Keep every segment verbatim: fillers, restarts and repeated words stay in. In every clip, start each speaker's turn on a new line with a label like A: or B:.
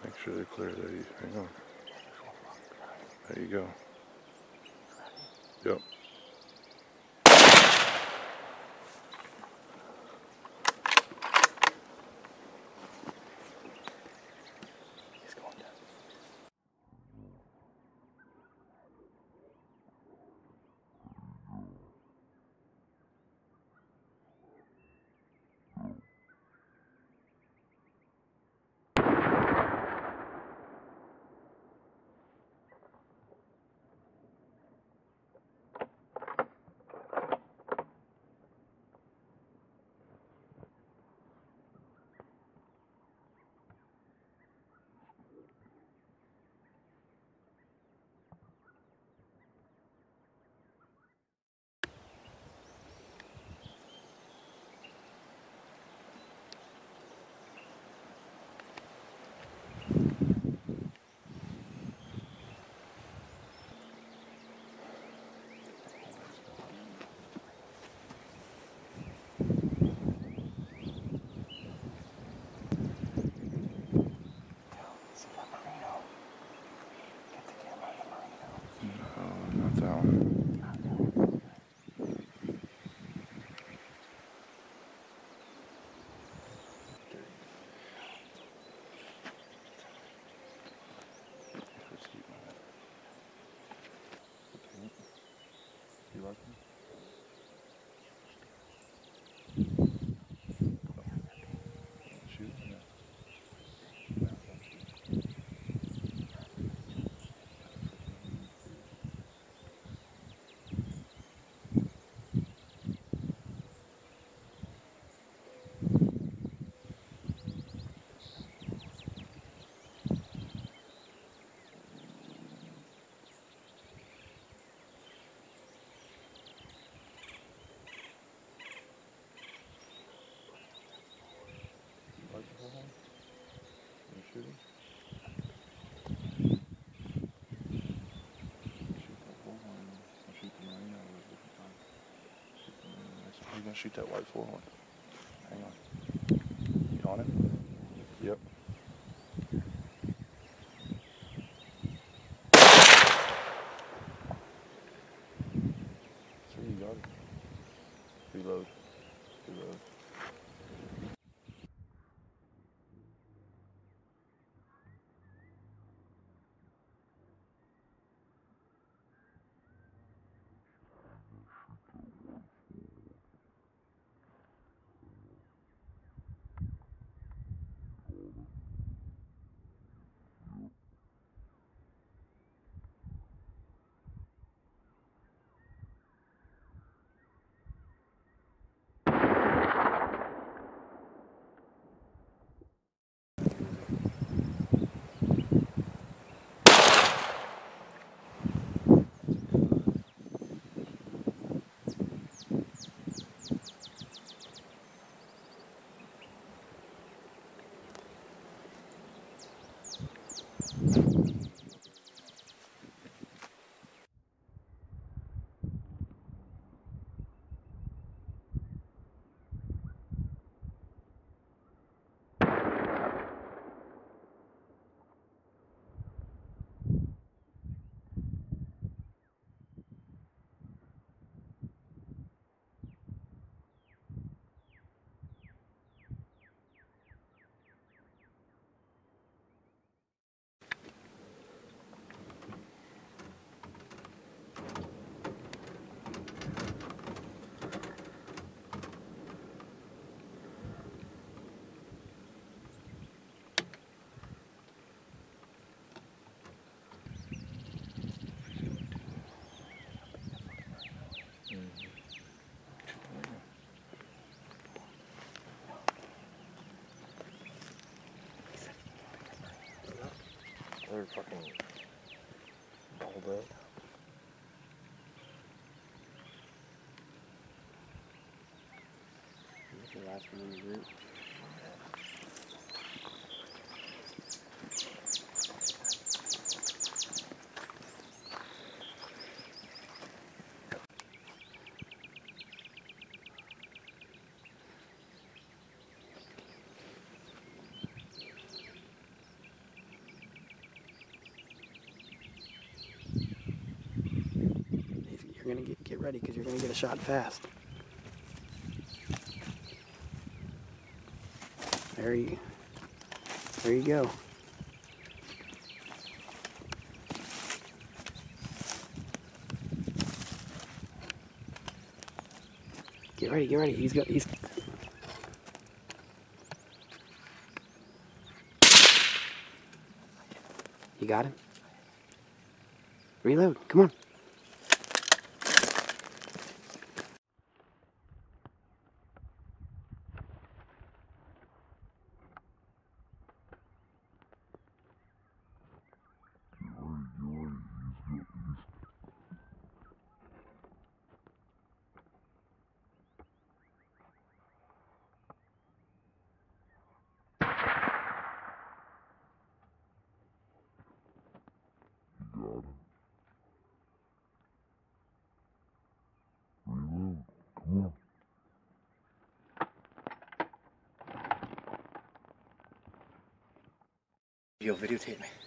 A: Make sure they're clear there. Hang on. There you go. Yep.
B: He's going down.
A: You like them? Shoot? Yeah. Like the whole one? You shoot him? Shoot that bullhorn. I'll shoot the marine out of it a different time. Shoot the marine next time. You're gonna shoot that white bullhorn. Hang on. You on it? Yep. So you got it. Reload. Reload.
B: They're fucking balled up. This is the last one in the group.
C: ready because you're going to get a shot fast. There you, there you go. Get ready, get ready. He's got, he's... You got him? Reload, come on.
A: Reload. Come on.
B: Yo, videotape me.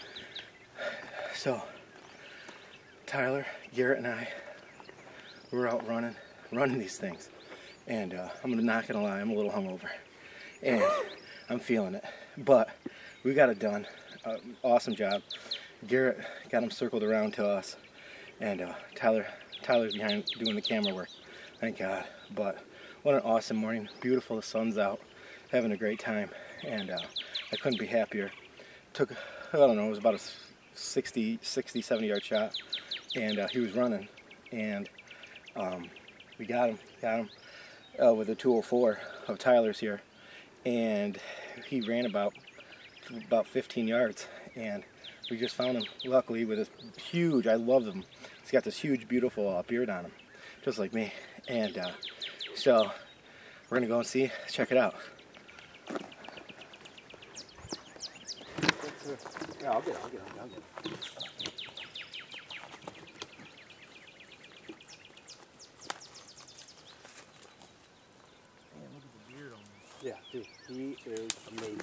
B: So, Tyler, Garrett, and I, we're out running, running these things. And uh, I'm not gonna lie, I'm a little hungover. And I'm feeling it. But we got it done. Uh, awesome job. Garrett got them circled around to us. And uh, Tyler, Tyler's behind doing the camera work. Thank God. But what an awesome morning. Beautiful, the sun's out. Having a great time. And uh, I couldn't be happier. Took, I don't know, it was about a sixty, seventy yard shot. And uh, he was running. And um, we got him, got him uh, with a two oh four of Tyler's here. And he ran about, about fifteen yards. And we just found him, luckily, with this huge, I love him. He's got this huge, beautiful uh, beard on him, just like me. And uh, so we're going to go and see, check it out.
C: Yeah, I'll get it, I'll get it, I'll get it.
B: Man, look at the beard on him.
C: Yeah, dude, he is amazing.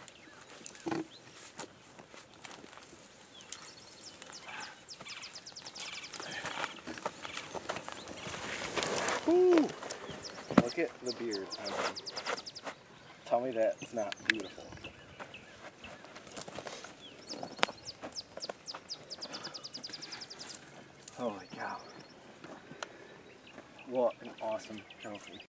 B: Woo! Look at the beard on him. Tell me that's not beautiful. Holy cow. What an awesome trophy.